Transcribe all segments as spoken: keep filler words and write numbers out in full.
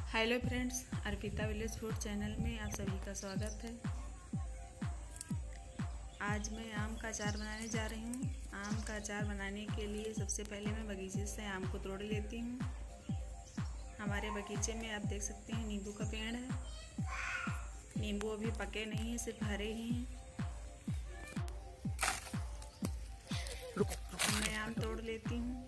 Hello friends, Arpita village food channel में आप सभी का स्वागत है। आज मैं आम का अचार बनाने जा रही हूँ। आम का अचार बनाने के लिए सबसे पहले मैं बगीचे से आम को तोड़ लेती हूँ। हमारे बगीचे में आप देख सकते हैं नींबू का पेड़ है। नींबू अभी पके नहीं हैं, सिर्फ हरे ही हैं। मैं आम तोड़ लेती हूँ।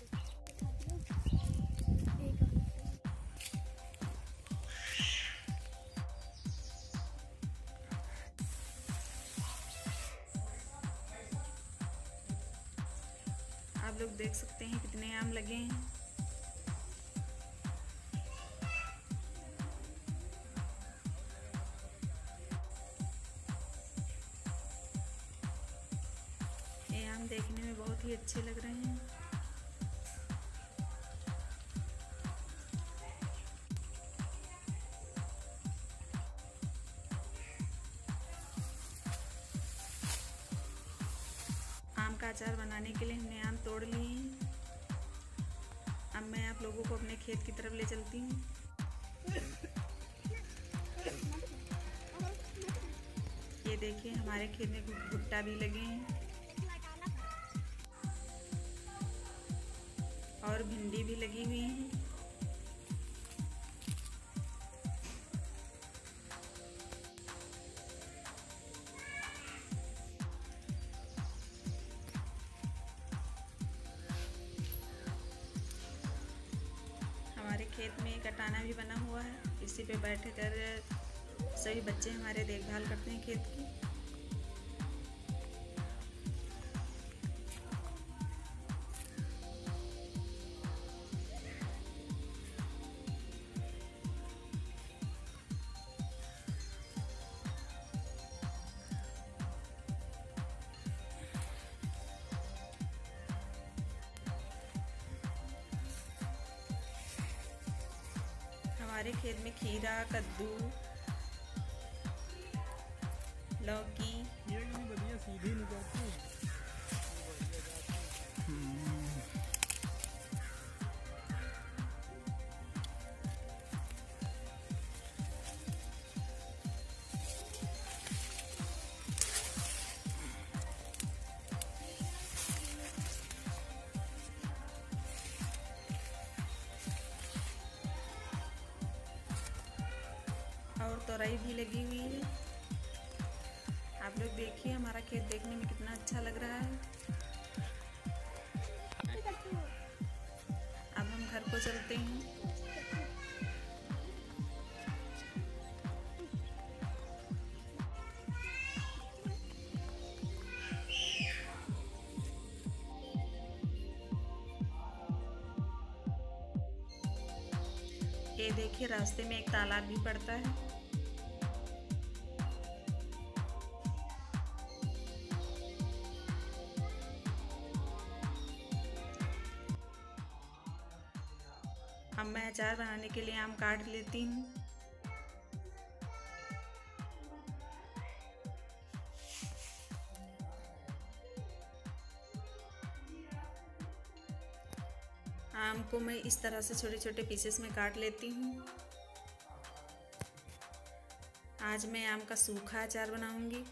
आप लोग देख सकते हैं कितने आम लगे हैं। ये आम देखने में बहुत ही अच्छे लग रहे हैं। आम का अचार बनाने के लिए हमने आम तोड़ लिए हैं। अब मैं आप लोगों को अपने खेत की तरफ ले चलती हूँ। ये देखिए हमारे खेत में भुट्टा भी लगे हैं और भिंडी भी लगी हुई है। हमारे खेत में एक अटाना भी बना हुआ है। इसी पे बैठकर सभी बच्चे हमारे देखभाल करते हैं खेत की। हमारे खेत में खीरा, कद्दू, लौकी, ये कितनी बढ़िया सीधी नहीं जाती। और तोरई भी लगी हुई है। आप लोग देखिए हमारा खेत देखने में कितना अच्छा लग रहा है। अब हम घर को चलते हैं। ये देखिए रास्ते में एक तालाब भी पड़ता है। अब मैं अचार बनाने के लिए आम काट लेती हूँ। आम को मैं इस तरह से छोटे छोटे पीसेस में काट लेती हूँ। आज मैं आम का सूखा अचार बनाऊंगी।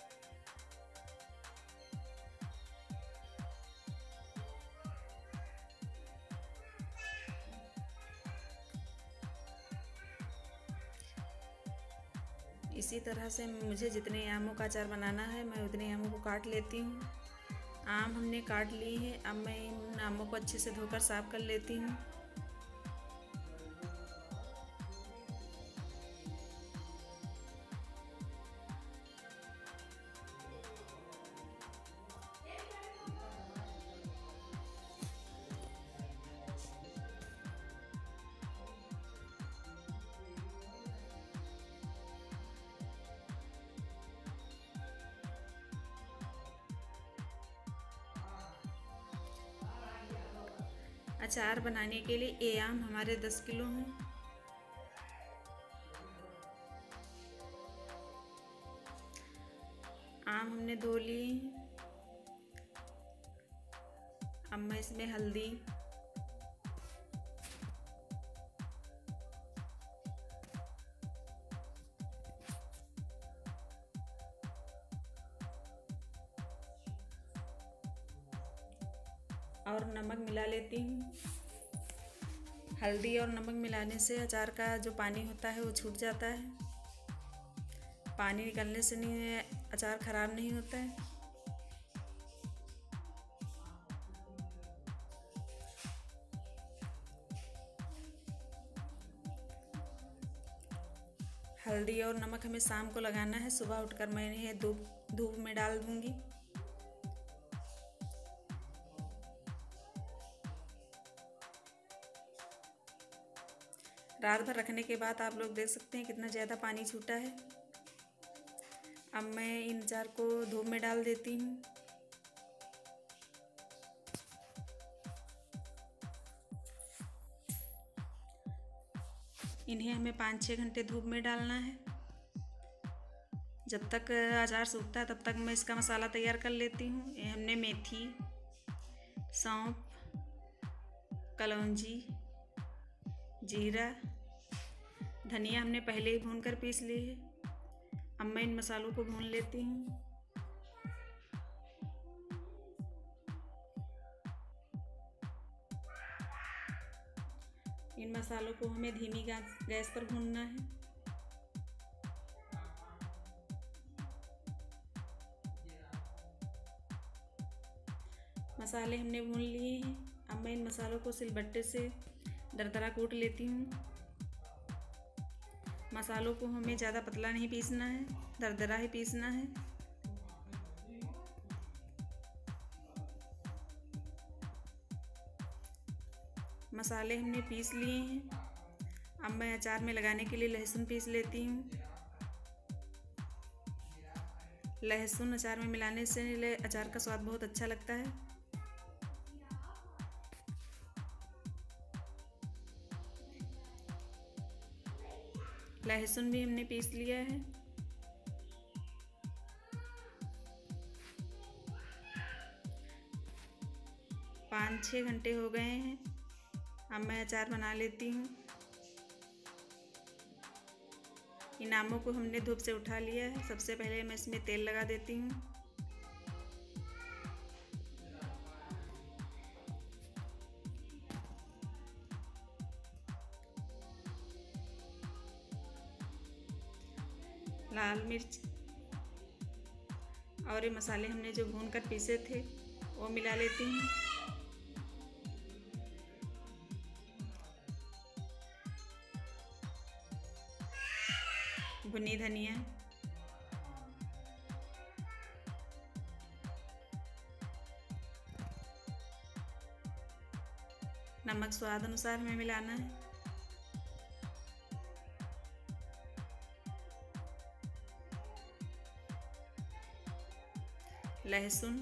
इसी तरह से मुझे जितने आमों का अचार बनाना है मैं उतने आमों को काट लेती हूँ। आम हमने काट लिए हैं। अब मैं इन आमों को अच्छे से धोकर साफ कर लेती हूँ। अचार बनाने के लिए ये आम हमारे दस किलो हैं। आम हमने धो लिए। अब मैं इसमें हल्दी, और नमक मिला लेती हूँ। हल्दी और नमक मिलाने से अचार का जो पानी होता है वो छूट जाता है। पानी निकलने से नहीं अचार ख़राब नहीं होता है। हल्दी और नमक हमें शाम को लगाना है। सुबह उठकर मैं इन्हें धूप धूप में डाल दूँगी। रात भर रखने के बाद आप लोग देख सकते हैं कितना ज़्यादा पानी छूटा है। अब मैं इन अचार को धूप में डाल देती हूँ। इन्हें हमें पाँच छः घंटे धूप में डालना है। जब तक अचार सूखता है तब तक मैं इसका मसाला तैयार कर लेती हूँ। ये हमने मेथी, सौंफ, कलौंजी, जीरा, धनिया हमने पहले ही भून कर पीस ली है। अब मैं इन मसालों को भून लेती हूँ। इन मसालों को हमें धीमी गैस पर भूनना है। मसाले हमने भून लिए हैं। अब मैं इन मसालों को सिलबट्टे से दरदरा कूट लेती हूँ। मसालों को हमें ज़्यादा पतला नहीं पीसना है, दरदरा ही पीसना है। मसाले हमने पीस लिए हैं। अब मैं अचार में लगाने के लिए लहसुन पीस लेती हूँ। लहसुन अचार में मिलाने से अचार का स्वाद बहुत अच्छा लगता है। लहसुन भी हमने पीस लिया है। पाँच छः घंटे हो गए हैं। अब मैं अचार बना लेती हूँ। इन आमों को हमने धूप से उठा लिया है। सबसे पहले मैं इसमें तेल लगा देती हूँ। लाल मिर्च और ये मसाले हमने जो भून कर पीसे थे वो मिला लेती हूँ। भुनी धनिया, नमक स्वाद अनुसार हमें मिलाना है। लहसुन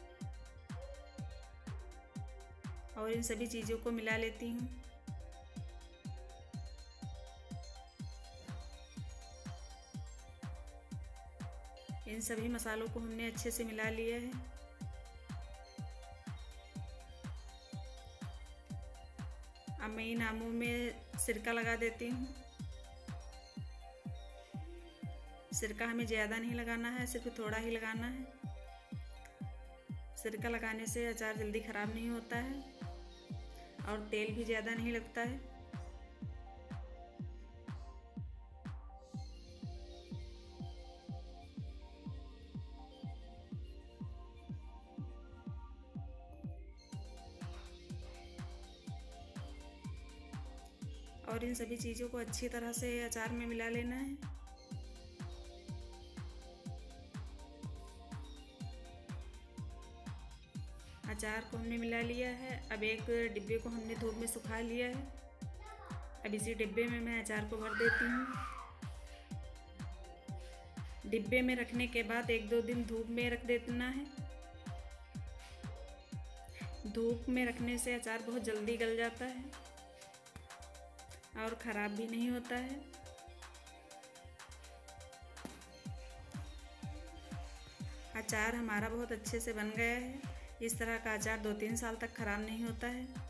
और इन सभी चीज़ों को मिला लेती हूँ। इन सभी मसालों को हमने अच्छे से मिला लिया है। अब मैं इन आमों में सिरका लगा देती हूँ। सिरका हमें ज़्यादा नहीं लगाना है, सिर्फ थोड़ा ही लगाना है। सिरका लगाने से अचार जल्दी ख़राब नहीं होता है और तेल भी ज़्यादा नहीं लगता है। और इन सभी चीज़ों को अच्छी तरह से अचार में मिला लेना है। अचार को हमने मिला लिया है। अब एक डिब्बे को हमने धूप में सुखा लिया है। अब इसी डिब्बे में मैं अचार को भर देती हूँ। डिब्बे में रखने के बाद एक दो दिन धूप में रख देना है। धूप में रखने से अचार बहुत जल्दी गल जाता है और ख़राब भी नहीं होता है। अचार हमारा बहुत अच्छे से बन गया है। इस तरह का अचार दो तीन साल तक ख़राब नहीं होता है।